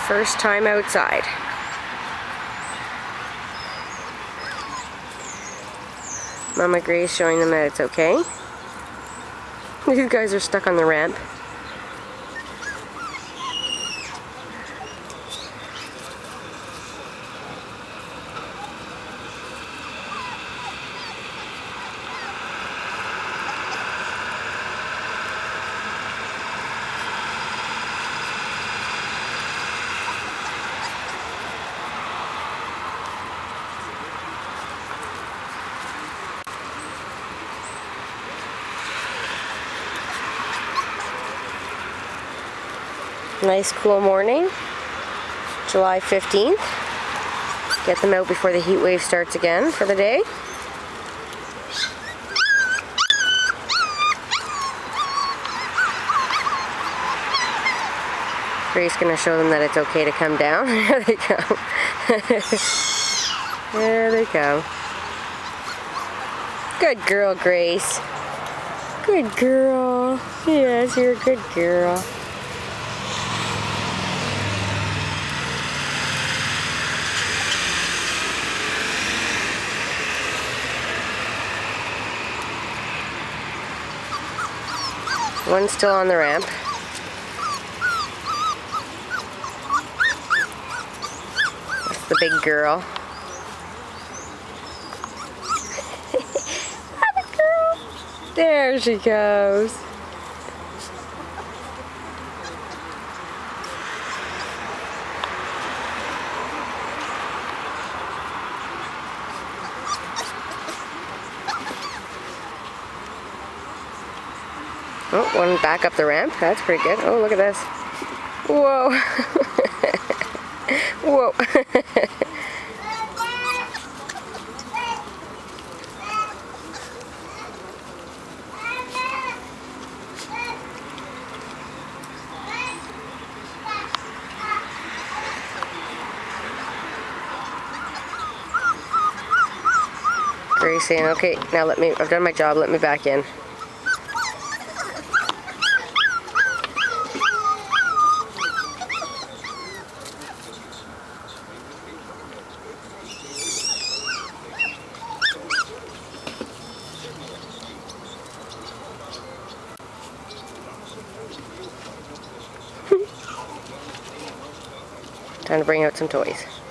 First time outside. Mama Grace showing them that it's okay. These guys are stuck on the ramp. Nice cool morning, July 15th. Get them out before the heat wave starts again for the day. Grace's gonna show them that it's okay to come down. There they go. There they go. Good girl, Grace. Good girl. Yes, you're a good girl. One's still on the ramp. That's the big girl. That girl. There she goes. Oh, one back up the ramp. That's pretty good. Oh, look at this. Whoa. Whoa. Grace saying, okay, now I've done my job, let me back in. Time to bring out some toys.